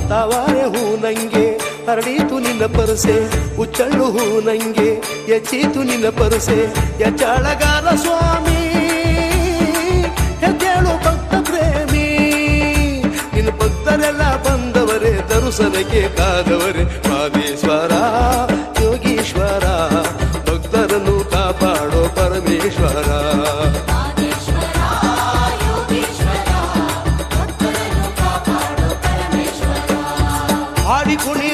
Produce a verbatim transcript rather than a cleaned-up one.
ತಾವಾರೆ ಹೂ ನಂಗೆ ಹರಡೀತು ನಿನ್ನ ಪರಸೆ, ಹುಚ್ಚಳ್ಳು ಹೂ ನಂಗೆ ಎಚ್ಚೀತು ನಿನ್ನ ಪರಸೆ. ಯಚಾಳಗಾರ ಸ್ವಾಮಿ ಹೆಜ್ಜೇಳು ಭಕ್ತ ಪ್ರೇಮಿ, ನಿನ್ನ ಭಕ್ತರೆಲ್ಲ ಬಂದವರೇ ದರುಸನಕ್ಕೆ ಕಾದವರೇ. ಮಾದೇಶ್ವರ ಯೋಗೀಶ್ವರ ಭಕ್ತರನ್ನು ಕಾಪಾಡೋ ಪರಮೇಶ್ವರ. ಹಾಡಿ ಕುಣಿ